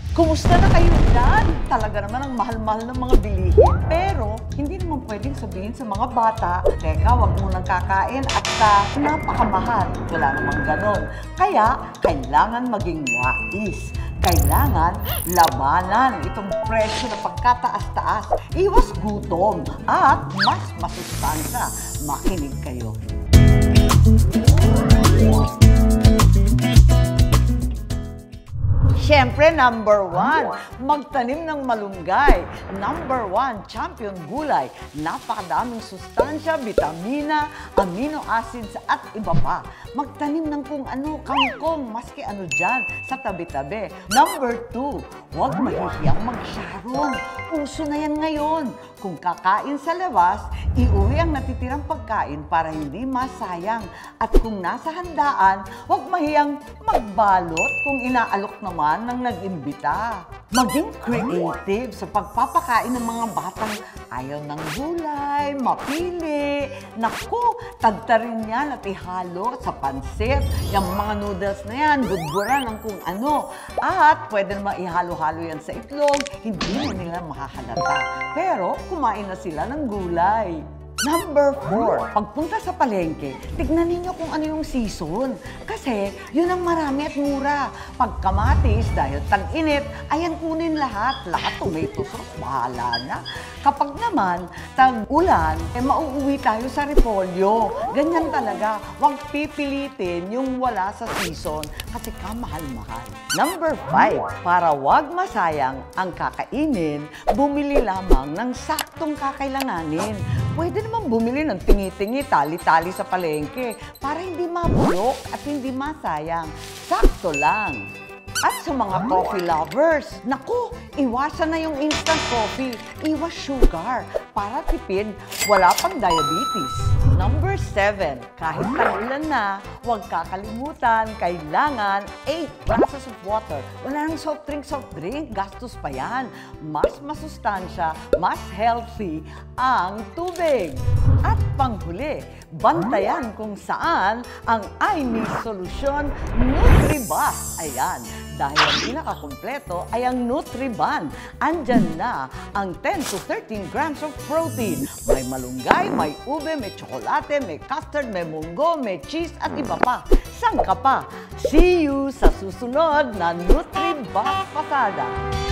Kumusta na kayo dyan? Talaga naman ang mahal-mahal ng mga bilihin. Pero, hindi naman pwedeng sabihin sa mga bata, teka, wag mo nang kakain at napakamahal. Wala namang ganon. Kaya, kailangan maging wais. Kailangan labanan itong presyo na pagkataas-taas. Iwas gutom at mas masustansya. Makinig kayo. Siyempre, number 1, magtanim ng malunggay. Number 1, champion gulay. Napakadaming sustansya, bitamina, amino acids at iba pa. Magtanim ng kung ano, kangkong, maski ano dyan, sa tabi-tabi. Number 2, huwag mahihiyang mag-sharon. Uso na yan ngayon. Kung kakain sa labas, iuwi ang natitirang pagkain para hindi masayang. At kung nasa handaan, huwag mahiyang magbalot kung inaalok naman ng nag-imbita. Maging creative sa pagpapakain ng mga batang ayaw ng gulay, mapili. Naku, tagtarin yan at ihalo sa pansit. Yung mga noodles na yan, budburan ng kung ano. At pwede naman ihalo-halo yan sa itlog, hindi mo nila makahalata. Pero kumain na sila ng gulay. Number 4, pagpunta sa palengke, tignan ninyo kung ano yung season. Kasi yun ang marami at mura. Pag kamatis, dahil tag-init, ayan kunin lahat. Lahat tomato sauce, bahala na. Kapag naman tag-ulan, mauuwi tayo sa repolyo. Ganyan talaga. Huwag pipilitin yung wala sa season kasi kamahal-mahal. Number 5, para wag masayang ang kakainin, bumili lamang ng saktong kakailanganin. Pwede naman bumili ng tingi-tingi, tali-tali sa palengke para hindi mabulok at hindi masayang. Sakto lang. At sa mga coffee lovers, naku, iwasan na yung instant coffee. Iwas sugar para tipid, wala pang diabetes. Number 7, kahit tag-ulan na, huwag kakalimutan, kailangan 8 glasses of water. Wala nang soft drink, gastos pa yan. Mas masustansya, mas healthy ang tubig. At panghuli, bantayan kung saan ang iMe Solution NutriBus. Ayan, dahil ang pinakakompleto ay ang Nutriban. Andyan na ang 10 to 13 grams of protein. May malunggay, may ube, may tsokolate, may custard, may munggo, may cheese at iba pa. Saan ka pa? See you sa susunod na NutriBus Pasada.